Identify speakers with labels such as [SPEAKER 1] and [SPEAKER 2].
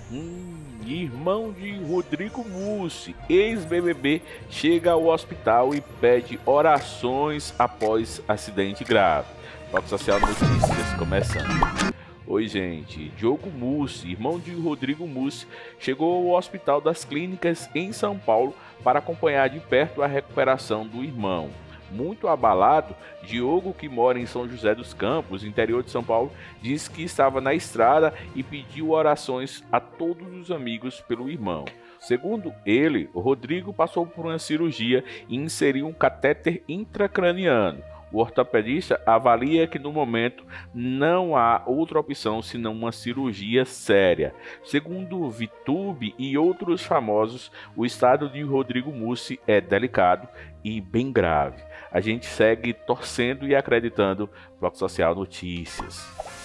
[SPEAKER 1] Irmão de Rodrigo Mussi, ex-BBB, chega ao hospital e pede orações após acidente grave. Foco Social Notícias, começando. Oi, gente. Diogo Mussi, irmão de Rodrigo Mussi, chegou ao Hospital das Clínicas em São Paulo para acompanhar de perto a recuperação do irmão. Muito abalado, Diogo, que mora em São José dos Campos, interior de São Paulo, disse que estava na estrada e pediu orações a todos os amigos pelo irmão. Segundo ele, Rodrigo passou por uma cirurgia e inseriu um catéter intracraniano. O ortopedista avalia que no momento não há outra opção senão uma cirurgia séria. Segundo Vitube e outros famosos, o estado de Rodrigo Mussi é delicado e bem grave. A gente segue torcendo e acreditando. Bloco Social Notícias.